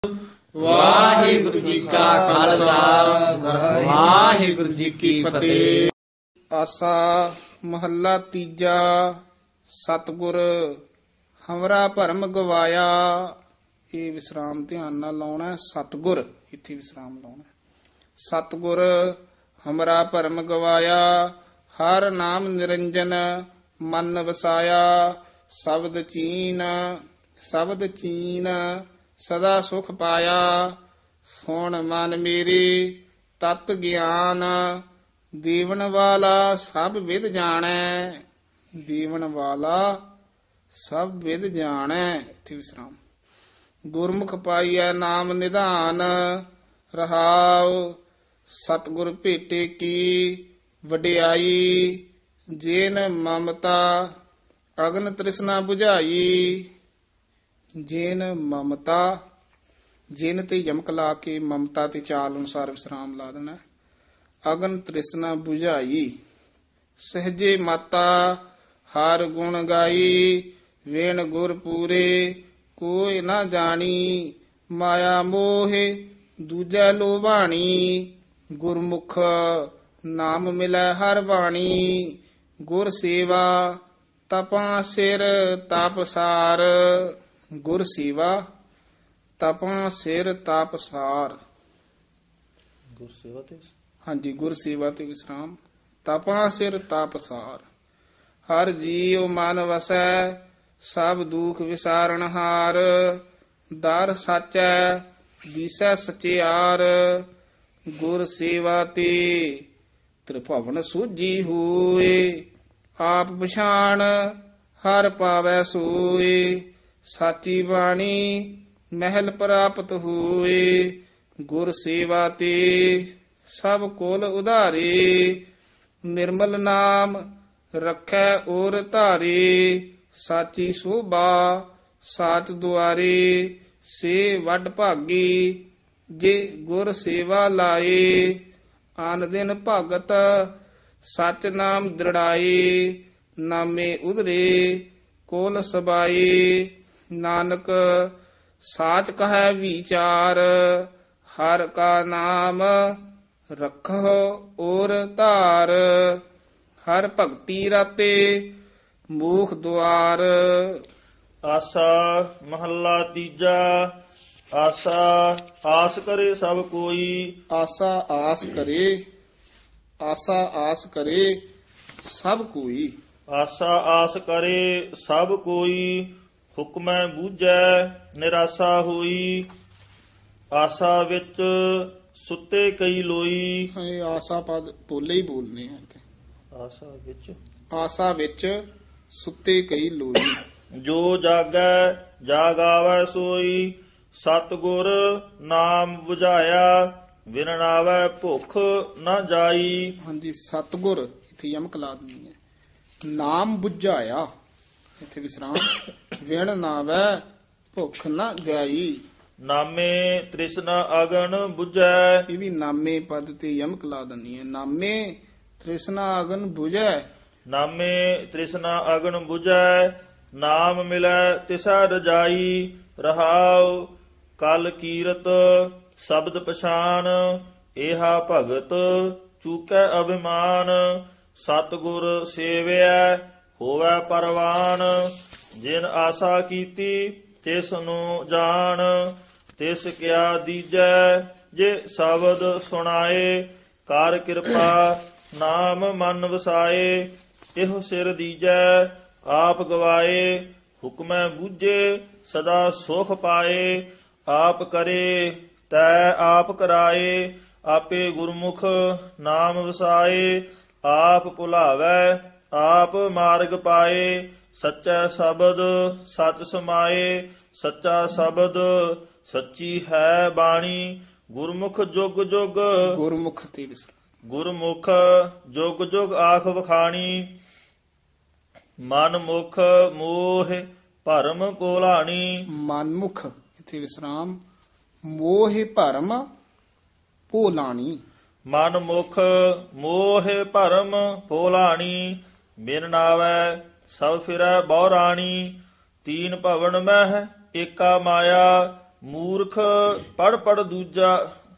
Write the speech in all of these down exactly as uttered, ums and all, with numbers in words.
ਵਾਹਿਗੁਰੂ ਜੀ ਕਾ ਖਾਲਸਾ ਵਾਹਿਗੁਰੂ ਜੀ ਕੀ ਫਤਿਹ। ਆਸਾ ਮਹੱਲਾ ਤੀਜਾ। ਸਤਿਗੁਰ ਹਮਰਾ ਭਰਮ ਗਵਾਇਆ। ਇਹ ਵਿਸਰਾਮ ਧਿਆਨ ਨਾਲ ਲਾਉਣਾ ਹੈ। ਸਤਿਗੁਰ ਇੱਥੇ ਵਿਸਰਾਮ ਲਾਉਣਾ ਹੈ। ਸਤਿਗੁਰ ਹਮਰਾ ਭਰਮ ਗਵਾਇਆ, ਹਰ ਨਾਮ ਨਿਰੰਜਨ ਮਨ ਵਸਾਇਆ। ਸ਼ਬਦ ਚੀਨ ਸ਼ਬਦ ਚੀਨ ਸਦਾ ਸੁਖ ਪਾਇਆ। ਸੁਣ ਮਨ ਮੇਰੀ ਤਤ ਗਿਆਨ, ਦੇਵਨ ਵਾਲਾ ਸਭ ਵਿਦ ਜਾਣੈ। ਦੇਵਨ ਵਾਲਾ ਸਭ ਵਿਦ ਜਾਣੈ। ਇੱਥੇ ਵਿਸਰਾਮ। ਗੁਰਮੁਖ ਪਾਈਐ ਨਾਮ ਨਿਧਾਨ, ਰਹਾਉ ਸਤਿਗੁਰ ਭੇਟੇ ਕੀ ਵਡਿਆਈ। ਜੇਨ ਮਮਤਾ ਅਗਨ ਤ੍ਰਿਸ਼ਨਾ 부ਝਾਈ। ਜੇਨ ਮਮਤਾ, ਜੇਨ ਤੇ ਯਮਕ ਲਾ ਕੇ ਮਮਤਾ ਤੇ ਚਾਲ ਅਨੁਸਾਰ ਵਿਸਰਾਮ ਲਾ ਦੇਣਾ। ਅਗਨ ਤ੍ਰਿਸ਼ਨਾ 부ਝਾਈ। ਸਹਜੇ ਮਾਤਾ ਹਰ ਗੁਣ ਗਾਈ। ਵੇਣ ਗੁਰ ਪੂਰੇ ਕੋਈ ਨਾ ਜਾਣੀ। ਮਾਇਆ ਮੋਹਿ ਦੂਜੈ ਲੋਭਾਣੀ। ਗੁਰਮੁਖ ਨਾਮ ਮਿਲੈ ਹਰ ਬਾਣੀ। ਗੁਰ ਸੇਵਾ ਤਪਾਂ ਸਿਰ ਤਾਪਸਾਰ। ਗੁਰ ਸੇਵਾ ਤਪਾਂ ਸਿਰ ਤਾਪਸਾਰ। ਗੁਰ ਸੇਵਾ ਤੇ ਹਾਂਜੀ, ਗੁਰ ਸੇਵਾ ਤੇ ਵਿਸਰਾਮ। ਤਪਾਂ ਸਿਰ ਤਾਪਸਾਰ। ਹਰ ਜੀਉ ਮਨ ਵਸੈ ਸਭ ਦੁਖ ਵਿਸਾਰਨ ਹਾਰ। ਦਰ ਸਾਚੈ ਦੀਸੈ ਸਚਿਆਰ। ਗੁਰ ਸੇਵਾ ਤੇ ਤ੍ਰਿਭਵਨ ਸੂਝੀ ਹੋਏ। ਆਪ ਪਛਾਣ ਹਰ ਪਾਵੈ ਸੋਏ। ਸਾਚੀ ਬਾਣੀ ਮਹਿਲ ਪ੍ਰਾਪਤ ਹੋਏ। ਗੁਰ ਸੇਵਾ ਤੇ ਸਭ ਕੋਲ ਉਧਾਰੇ। ਨਿਰਮਲ ਨਾਮ ਰੱਖੈ ਔਰ ਧਾਰੇ। ਸਾਚੀ ਸੋਭਾ ਸਾਚ ਦੁਆਰੇ। ਸੇ ਵੱਡ ਭਾਗੀ ਜੇ ਗੁਰ ਸੇਵਾ ਲਾਏ। ਆਨ ਦਿਨ ਭਗਤ ਸਚ ਨਾਮ ਦ੍ਰਿੜਾਏ। ਨਾਮੇ ਉਧਰੇ ਕੋਲ ਸਬਾਏ। ਨਾਨਕ ਸਾਚ ਕਹੈ ਵਿਚਾਰ। ਹਰ ਕਾ ਨਾਮ ਰਖੋ ਔਰ ਧਾਰ। ਹਰ ਭਗਤੀ ਰਾਤੇ ਮੂਖ ਦੁਆਰ। ਆਸਾ ਮਹੱਲਾ ਤੀਜਾ। ਆਸਾ ਆਸ ਕਰੇ ਸਭ ਕੋਈ। ਆਸਾ ਆਸ ਕਰੇ, ਆਸਾ ਆਸ ਕਰੇ ਸਭ ਕੋਈ। ਆਸਾ ਆਸ ਕਰੇ ਸਭ ਕੋਈ। ਹੁਕਮੈ ਬੂਝੈ ਨਿਰਾਸਾ ਹੋਈ। ਆਸਾ ਵਿੱਚ ਸੁੱਤੇ ਕਈ ਲੋਈ। ਇਹ ਆਸਾ ਪਦ ਪੋਲੇ ਹੀ ਬੋਲਨੇ ਆ ਇੱਥੇ। ਆਸਾ ਵਿੱਚ ਆਸਾ ਵਿੱਚ ਸੁੱਤੇ ਕਈ ਲੋਈ। ਜੋ ਜਾਗੈ ਜਾਗ ਆਵੈ ਸੋਈ। ਸਤਿਗੁਰ ਨਾਮ 부ਝਾਇਆ, ਵਿਣ ਨਾਵੈ ਭੁਖ ਨਾ ਜਾਈ। ਹਾਂਜੀ, ਸਤਿਗੁਰ ਇੱਥੇ ਯਮਕ ਲਾ ਦਿੰਦੀ ਹੈ। ਨਾਮ 부ਝਾਇਆ ਇੱਥੇ ਵਿਸਰਾਮ। ਵਿਣ ਨਾਵੈ ਭੁਖ ਨਾ ਜਾਈ। ਨਾਮੇ ਤ੍ਰਿਸ਼ਨਾ ਅਗਨ 부ਝੈ। ਇਹ ਵੀ ਨਾਮੇ ਪਦ ਤੇ ਯਮਕ ਲਾ ਦਿੰਦੀ ਹੈ। ਨਾਮੇ ਤ੍ਰਿਸ਼ਨਾ ਅਗਨ 부ਝੈ। ਨਾਮੇ ਤ੍ਰਿਸ਼ਨਾ ਅਗਨ 부ਝੈ। ਨਾਮ ਮਿਲੈ ਤਿਸੈ ਰਜਾਈ। ਰਹਾਉ ਕਲ ਕੀਰਤ ਸ਼ਬਦ ਪਛਾਨ। ਏਹਾ ਭਗਤ ਚੂਕੈ ਅਭਿਮਾਨ। ਸਤਿਗੁਰ ਸੇਵਿਐ ਹੋਵੈ ਪਰਵਾਨ। ਜਿਨ ਆਸਾ ਕੀਤੀ ਤਿਸ ਨੂੰ ਜਾਣ। ਤਿਸ ਕਿਆ ਦੀਜੈ ਜੇ ਸ਼ਬਦ ਸੁਣਾਏ। ਕਰ ਕਿਰਪਾ ਨਾਮ ਮਨ ਵਸਾਏ। ਇਹੋ ਸਿਰ ਦੀਜੈ ਆਪ ਗਵਾਏ। ਹੁਕਮੈ ਬੂਝੇ ਸਦਾ ਸੁਖ ਪਾਏ। ਆਪ ਕਰੇ ਤੈ ਆਪ ਕਰਾਏ। ਆਪੇ ਗੁਰਮੁਖ ਨਾਮ ਵਸਾਏ। ਆਪ ਭੁਲਾਵੈ ਆਪ ਮਾਰਗ ਪਾਏ। ਸੱਚਾ ਸ਼ਬਦ ਸਚ ਸਮਾਏ। ਸੱਚਾ ਸ਼ਬਦ ਸੱਚੀ ਹੈ ਬਾਣੀ। ਗੁਰਮੁਖ ਜੁਗ ਜੁਗ ਗੁਰਮੁਖ ਤੇ ਵਿਸਰਾਮ। ਗੁਰਮੁਖ ਜੁਗ ਜੁਗ ਆਖ ਵਖਾਣੀ। ਮਨ ਮੁਖ ਮੋਹ ਭਰਮ ਪੋਲਾਣੀ। ਮਨਮੁਖ ਇੱਥੇ ਵਿਸਰਾਮ। ਮੋਹ ਭਰਮ ਭੋਲਾਣੀ। ਮਨ ਮੁਖ ਮੋਹ ਭਰਮ ਪੋਲਾਣੀ। ਬਿਨ ਨਾਵੈ ਸਭ ਫਿਰੈ ਬਹੁ ਰਾਣੀ। ਤੀਨ ਭਵਨ ਮਹਿ ਏਕਾ ਮਾਇਆ। ਮੂਰਖ ਪੜ ਪੜ ਦੂਜਾ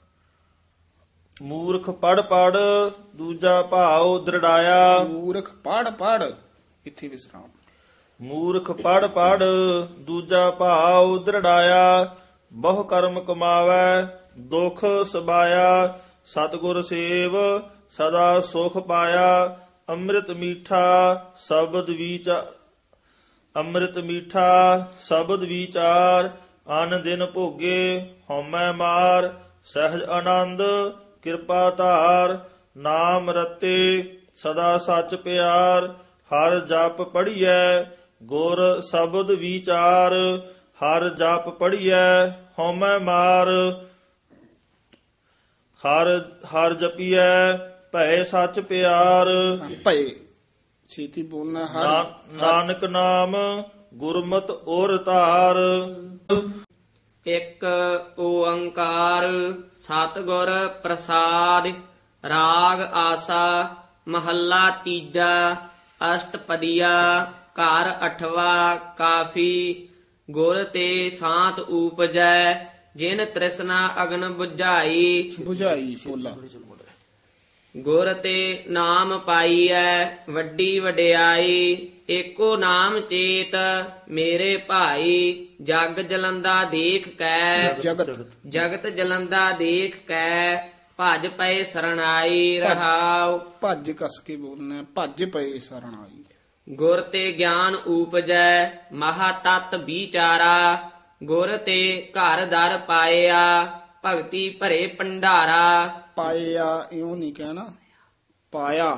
ਮੂਰਖ ਪੜ ਪੜ ਦੂਜਾ ਭਾਉ ਦ੍ਰਿੜਾਇਆ। ਮੂਰਖ ਪੜ ਪੜ ਇੱਥੇ ਵਿਸਰਾਮ। ਮੂਰਖ ਪੜ ਪੜ ਦੂਜਾ ਭਾਉ ਦ੍ਰਿੜਾਇਆ। ਬਹੁ ਕਰਮ ਕਮਾਵੈ ਦੁਖ ਸਬਾਇਆ। ਸਤਿਗੁਰ ਸੇਵ ਸਦਾ ਸੁਖ ਪਾਇਆ। ਅੰਮ੍ਰਿਤ ਮੀਠਾ ਸ਼ਬਦ ਵਿਚਾਰ ਅੰਮ੍ਰਿਤ ਮੀਠਾ ਸ਼ਬਦ ਵਿਚਾਰ। ਅਨ ਦਿਨ ਭੋਗੇ ਹਉਮੈ ਮਾਰ। ਸਹਿਜ ਆਨੰਦ ਕਿਰਪਾ ਧਾਰ। ਨਾਮ ਰਤੇ ਸਦਾ ਸੱਚ ਪਿਆਰ। ਹਰ ਜਪ ਪੜੀਐ ਗੁਰ ਸ਼ਬਦ ਵਿਚਾਰ। ਹਰ ਜਪ ਪੜੀਐ ਹਉਮੈ ਮਾਰ। ਹਰ ਹਰ ਜਪੀਐ ਭੈ ਸੱਚ ਪਿਆਰ। ਭਏ ਛੇਤੀ ਬੋਲਣਾ। ਹਰ ਨਾ- ਨਾਨਕ ਨਾਮ ਗੁਰਮਤਿ ਔਰ ਧਾਰ। ਇੱਕ ਓੰਕਾਰ ਸਤਿਗੁਰ ਪ੍ਰਸਾਦਿ। ਰਾਗ ਆਸਾ ਮਹੱਲਾ ਤੀਜਾ। ਅਸ਼ਟਪਦੀਆ ਘਰ ਅਠਵਾ ਕਾਫੀ। ਗੁਰ ਤੇ ਸਾਤ ਊਪਜੈ ਜਿਨ ਤ੍ਰਿਸ਼ਨਾ ਅਗਨ ਬੁਝਾਈ। ਬੁਝਾਈ ਬੋਲਾ। ਗੁਰ ਤੇ ਨਾਮ ਪਾਈਐ ਵੱਡੀ ਵਡਿਆਈ। ਏਕੋ ਨਾਮ ਚੇਤ ਮੇਰੇ ਭਾਈ। ਜਗ ਜਲੰਦਾ ਦੇਖ ਕੈ ਜਗਤ ਜਗਤ ਜਲੰਦਾ ਦੇਖ ਕੈ ਭਜ ਪਏ ਸਰਣਾਈ। ਰਹਾਉ ਭੱਜ ਕਸ ਕੇ ਬੋਲਣਾ। ਭੱਜ ਪਏ ਸਰਣ ਆਈ। ਗੁਰ ਤੇ ਗਿਆਨ ਊਪਜੈ ਮਹਾ ਤਤ ਵਿਚਾਰਾ। ਗੁਰ ਤੇ ਘਰ ਦਰ ਪਾਇਆ ਭਗਤੀ ਭਰੇ ਭੰਡਾਰਾ। ਪਾਇਆ ਇਉਂ ਨਹੀਂ ਕਹਿਣਾ, ਪਾਇਆ।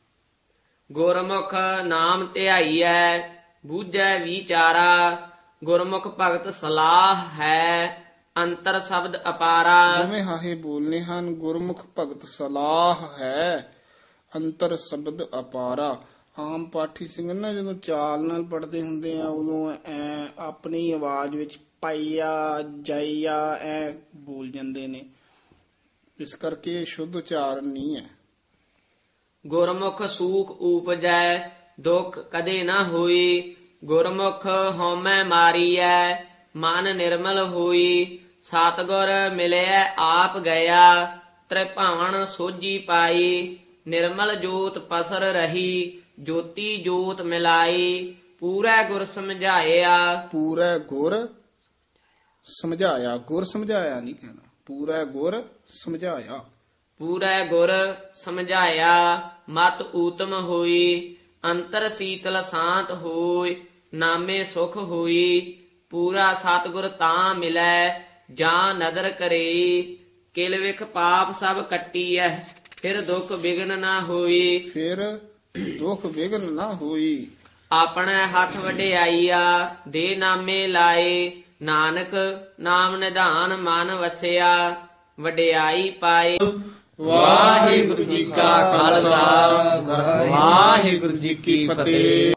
ਗੁਰਮੁਖ ਨਾਮ ਧਿਆਈਐ ਬੂਝੈ ਵਿਚਾਰਾ। ਗੁਰਮੁਖ ਭਗਤ ਸਲਾਹ ਹੈ ਅੰਤਰ ਸ਼ਬਦ ਅਪਾਰਾ। ਦੋਵੇਂ ਹਾਹੇ ਬੋਲਨੇ ਹਨ। ਗੁਰਮੁਖ ਭਗਤ ਸਲਾਹ ਹੈ ਅੰਤਰ ਸ਼ਬਦ ਅਪਾਰਾ। ਆਮ ਪਾਠੀ ਸਿੰਘ ਨਾ ਜਦੋਂ ਚਾਲ ਨਾਲ ਪੜ੍ਹਦੇ ਹੁੰਦੇ ਆ ਉਦੋਂ ਐ ਆਪਣੀ ਆਵਾਜ਼ ਵਿੱਚ ਪਾਈਆ ਜਾਈਆ ਐ ਬੋਲ ਜਾਂਦੇ ਨੇ। ਇਸ ਕਰਕੇ ਸ਼ੁੱਧ ਉਚਾਰਨ ਨਹੀਂ ਹੈ। ਗੁਰਮੁਖ ਸੂਖ ਊਪਜੈ ਦੁਖ ਕਦੇ ਨਾ ਹੋਈ। ਗੁਰਮੁਖ ਹਉਮੈ ਮਾਰੀਐ ਮਨ ਨਿਰਮਲ ਹੋਈ। ਸਤਿਗੁਰ ਮਿਲਿਆ ਆਪ ਗਿਆ ਤ੍ਰਿਭਾਵਨ ਸੋਝੀ ਪਾਈ। ਨਿਰਮਲ ਜੋਤ ਪਸਰ ਰਹੀ ਜੋਤੀ ਜੋਤ ਮਿਲਾਈ। ਪੂਰਾ ਗੁਰ ਸਮਝਾਇਆ ਪੂਰਾ ਗੁਰ ਸਮਝਾਇਆ। ਗੁਰ ਸਮਝਾਇਆ ਨਹੀਂ ਕਹਿਣਾ, ਪੂਰਾ ਗੁਰ ਸਮਝਾਇਆ। ਪੂਰਾ ਗੁਰ ਸਮਝਾਇਆ ਮਤ ਊਤਮ ਹੋਈ। ਅੰਤਰ ਸੀਤਲ ਸ਼ਾਂਤ ਹੋਈ ਨਾਮੇ ਸੁਖ ਹੋਈ। ਪੂਰਾ ਸਤਿਗੁਰ ਤਾਂ ਮਿਲੈ ਜਾਂ ਨਦਰ ਕਰੇ। ਕਿਲ ਵਿਖ ਪਾਪ ਸਭ ਕੱਟੀਐ ਫਿਰ ਦੁਖ ਬਿਗਨ ਨਾ ਹੋਈ। ਫਿਰ ਦੁਖ ਵਿਗਨ ਨਾ ਹੋਈ। ਆਪਣੇ ਹੱਥ ਵਡਿਆਈਆ ਦੇ ਨਾਮੇ ਲਾਏ। ਨਾਨਕ ਨਾਮ ਨਿਧਾਨ ਮਨ ਵਸਿਆ ਵਡਿਆਈ ਪਾਏ। ਵਾਹਿਗੁਰੂ ਜੀ ਕਾ ਖਾਲਸਾ ਵਾਹਿਗੁਰੂ ਜੀ ਕੀ ਫਤਿਹ।